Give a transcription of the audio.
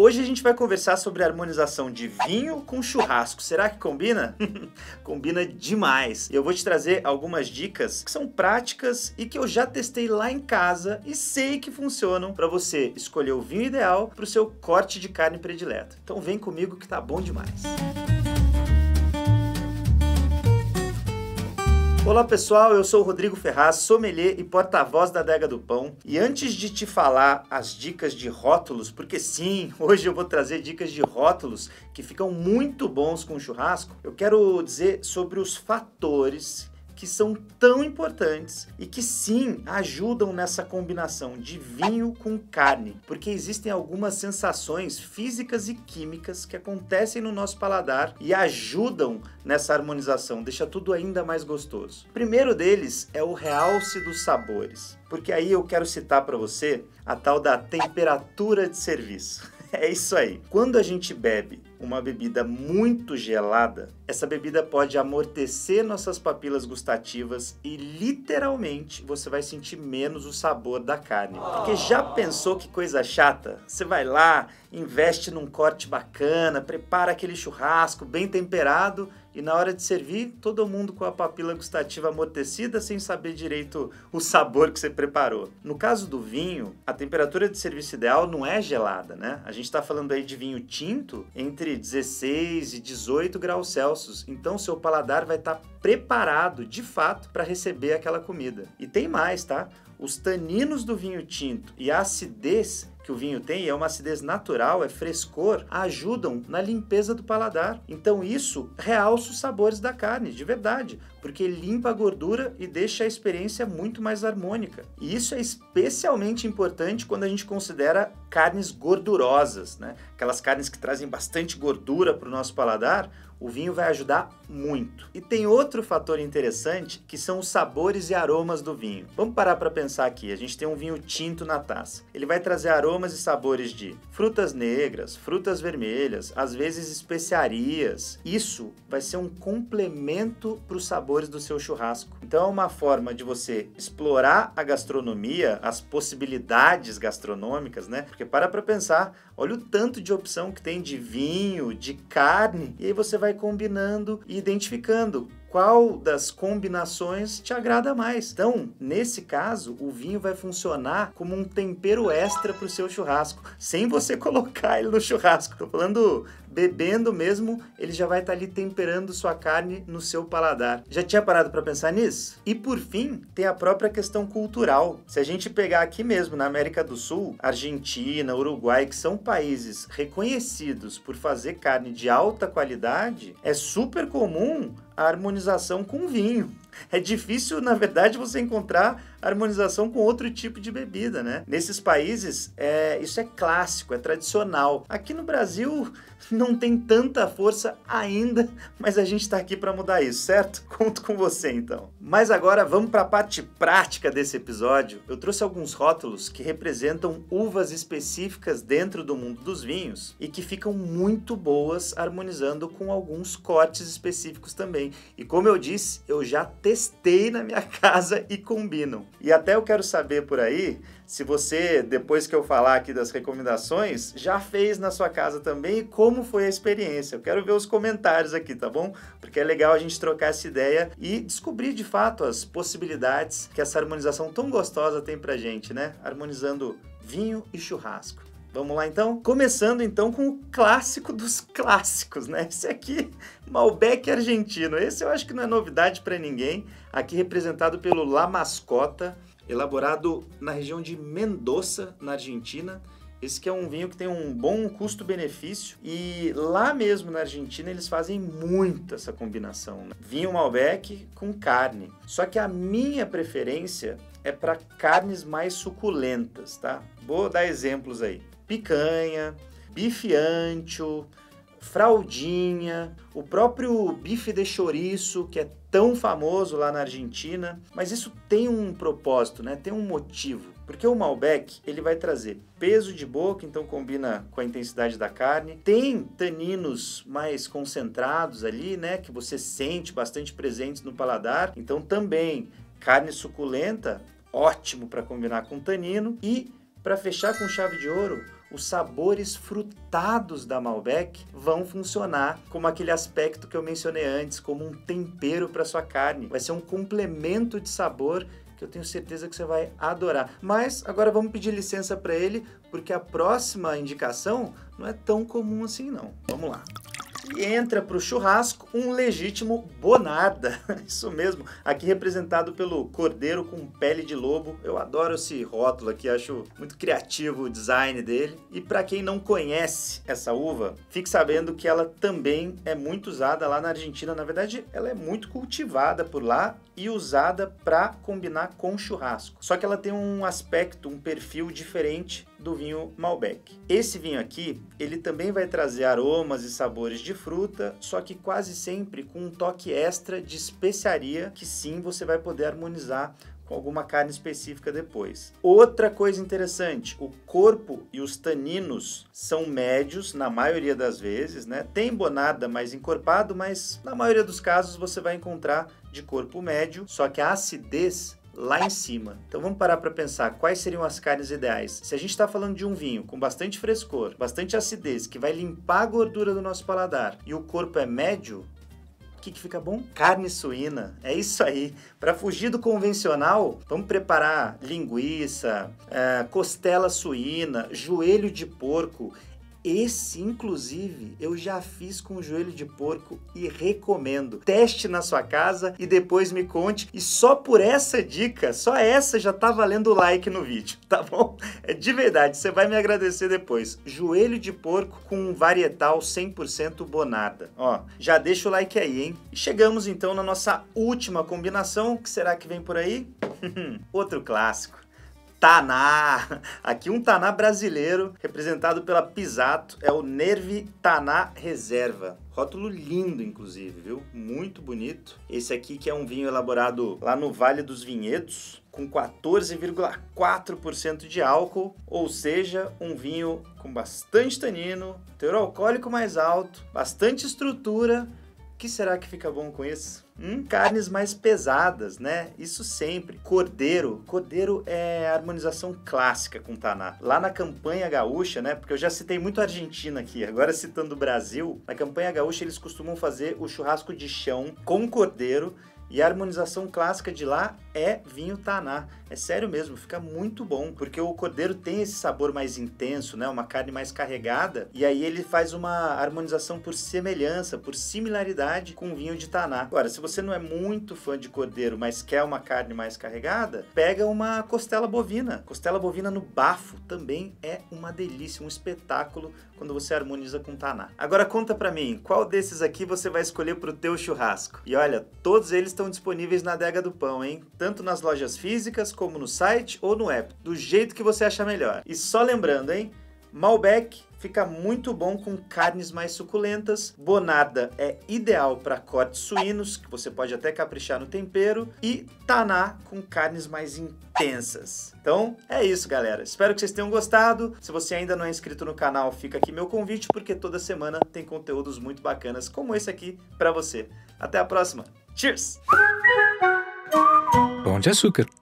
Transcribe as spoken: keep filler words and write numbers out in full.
Hoje a gente vai conversar sobre a harmonização de vinho com churrasco. Será que combina? Combina demais. Eu vou te trazer algumas dicas que são práticas e que eu já testei lá em casa e sei que funcionam para você escolher o vinho ideal para o seu corte de carne predileto. Então vem comigo que tá bom demais. Olá pessoal, eu sou o Rodrigo Ferraz, sommelier e porta-voz da Adega do Pão. E antes de te falar as dicas de rótulos, porque sim, hoje eu vou trazer dicas de rótulos que ficam muito bons com churrasco, eu quero dizer sobre os fatores que são tão importantes e que sim ajudam nessa combinação de vinho com carne, porque existem algumas sensações físicas e químicas que acontecem no nosso paladar e ajudam nessa harmonização, deixa tudo ainda mais gostoso. O primeiro deles é o realce dos sabores, porque aí eu quero citar para você a tal da temperatura de serviço. É isso aí. Quando a gente bebe uma bebida muito gelada, essa bebida pode amortecer nossas papilas gustativas e literalmente você vai sentir menos o sabor da carne. Porque já pensou que coisa chata? Você vai lá, investe num corte bacana, prepara aquele churrasco bem temperado e na hora de servir, todo mundo com a papila gustativa amortecida sem saber direito o sabor que você preparou. No caso do vinho, a temperatura de serviço ideal não é gelada, né? A gente está falando aí de vinho tinto entre dezesseis e dezoito graus Celsius, então seu paladar vai estar preparado de fato para receber aquela comida. E tem mais, tá? Os taninos do vinho tinto e a acidez que o vinho tem, é uma acidez natural, é frescor, ajudam na limpeza do paladar. Então isso realça os sabores da carne, de verdade, porque limpa a gordura e deixa a experiência muito mais harmônica. E isso é especialmente importante quando a gente considera carnes gordurosas, né? Aquelas carnes que trazem bastante gordura para o nosso paladar, o vinho vai ajudar muito. E tem outro fator interessante, que são os sabores e aromas do vinho. Vamos parar para pensar aqui. A gente tem um vinho tinto na taça. Ele vai trazer aromas e sabores de frutas negras, frutas vermelhas, às vezes especiarias. Isso vai ser um complemento para os sabores do seu churrasco. Então é uma forma de você explorar a gastronomia, as possibilidades gastronômicas, né? Porque para para pensar, olha o tanto de opção que tem de vinho, de carne, e aí você vai combinando e identificando qual das combinações te agrada mais. Então, nesse caso, o vinho vai funcionar como um tempero extra para o seu churrasco, sem você colocar ele no churrasco. Tô falando bebendo mesmo, ele já vai estar ali temperando sua carne no seu paladar. Já tinha parado para pensar nisso? E por fim, tem a própria questão cultural. Se a gente pegar aqui mesmo na América do Sul, Argentina, Uruguai, que são países reconhecidos por fazer carne de alta qualidade, é super comum a harmonização com vinho. É difícil, na verdade, você encontrar harmonização com outro tipo de bebida, né? Nesses países, é, isso é clássico, é tradicional. Aqui no Brasil, não tem tanta força ainda, mas a gente está aqui para mudar isso, certo? Conto com você, então. Mas agora, vamos para a parte prática desse episódio. Eu trouxe alguns rótulos que representam uvas específicas dentro do mundo dos vinhos e que ficam muito boas harmonizando com alguns cortes específicos também. E como eu disse, eu já testei na minha casa e combinam. E até eu quero saber por aí se você, depois que eu falar aqui das recomendações, já fez na sua casa também e como foi a experiência. Eu quero ver os comentários aqui, tá bom? Porque é legal a gente trocar essa ideia e descobrir de fato as possibilidades que essa harmonização tão gostosa tem pra gente, né? Harmonizando vinho e churrasco. Vamos lá então? Começando então com o clássico dos clássicos, né? Esse aqui, Malbec argentino. Esse eu acho que não é novidade para ninguém. Aqui representado pelo La Mascota, elaborado na região de Mendoza, na Argentina. Esse que é um vinho que tem um bom custo-benefício e lá mesmo na Argentina eles fazem muito essa combinação, né? Vinho Malbec com carne. Só que a minha preferência é para carnes mais suculentas, tá? Vou dar exemplos aí. Picanha, bife ancho, fraldinha, o próprio bife de chouriço, que é tão famoso lá na Argentina. Mas isso tem um propósito, né? Tem um motivo. Porque o Malbec, ele vai trazer peso de boca, então combina com a intensidade da carne. Tem taninos mais concentrados ali, né? Que você sente bastante presentes no paladar. Então também carne suculenta, ótimo para combinar com tanino. E para fechar com chave de ouro, os sabores frutados da Malbec vão funcionar como aquele aspecto que eu mencionei antes, como um tempero para sua carne. Vai ser um complemento de sabor que eu tenho certeza que você vai adorar. Mas agora vamos pedir licença para ele, porque a próxima indicação não é tão comum assim não. Vamos lá. E entra para o churrasco um legítimo Bonarda, isso mesmo, aqui representado pelo cordeiro com pele de lobo. Eu adoro esse rótulo aqui, acho muito criativo o design dele. E para quem não conhece essa uva, fique sabendo que ela também é muito usada lá na Argentina. Na verdade, ela é muito cultivada por lá e usada para combinar com churrasco. Só que ela tem um aspecto, um perfil diferente do vinho Malbec. Esse vinho aqui, ele também vai trazer aromas e sabores de fruta, só que quase sempre com um toque extra de especiaria, que sim, você vai poder harmonizar com alguma carne específica depois. Outra coisa interessante, o corpo e os taninos são médios na maioria das vezes, né? Tem Bonarda mais encorpado, mas na maioria dos casos você vai encontrar de corpo médio, só que a acidez lá em cima. Então vamos parar para pensar quais seriam as carnes ideais. Se a gente está falando de um vinho com bastante frescor, bastante acidez, que vai limpar a gordura do nosso paladar e o corpo é médio, o que, que fica bom? Carne suína, é isso aí. Para fugir do convencional, vamos preparar linguiça, é, costela suína, joelho de porco. Esse, inclusive, eu já fiz com joelho de porco e recomendo. Teste na sua casa e depois me conte. E só por essa dica, só essa já tá valendo o like no vídeo, tá bom? É de verdade, você vai me agradecer depois. Joelho de porco com um varietal cem por cento Bonarda. Ó, já deixa o like aí, hein? E chegamos então na nossa última combinação. O que será que vem por aí? Outro clássico. Taná, aqui um Taná brasileiro, representado pela Pisato, é o Nervi Taná Reserva. Rótulo lindo, inclusive, viu? Muito bonito. Esse aqui que é um vinho elaborado lá no Vale dos Vinhedos, com quatorze vírgula quatro por cento de álcool, ou seja, um vinho com bastante tanino, teor alcoólico mais alto, bastante estrutura. O que será que fica bom com isso? Hum, carnes mais pesadas, né? Isso sempre. Cordeiro. Cordeiro é a harmonização clássica com Taná. Lá na campanha gaúcha, né? Porque eu já citei muito a Argentina aqui, agora citando o Brasil. Na campanha gaúcha eles costumam fazer o churrasco de chão com cordeiro. E a harmonização clássica de lá é vinho Taná. É sério mesmo, fica muito bom, porque o cordeiro tem esse sabor mais intenso, né? Uma carne mais carregada, e aí ele faz uma harmonização por semelhança, por similaridade com o vinho de Taná. Agora, se você não é muito fã de cordeiro, mas quer uma carne mais carregada, pega uma costela bovina. Costela bovina no bafo também é uma delícia, um espetáculo quando você harmoniza com Taná. Agora conta pra mim, qual desses aqui você vai escolher pro teu churrasco? E olha, todos eles estão disponíveis na Adega do Pão, hein? Tanto nas lojas físicas, como no site ou no app, do jeito que você achar melhor. E só lembrando, hein? Malbec fica muito bom com carnes mais suculentas. Bonarda é ideal para cortes suínos, que você pode até caprichar no tempero. E Taná com carnes mais intensas. Então é isso, galera. Espero que vocês tenham gostado. Se você ainda não é inscrito no canal, fica aqui meu convite, porque toda semana tem conteúdos muito bacanas como esse aqui para você. Até a próxima. Cheers! Pão de açúcar.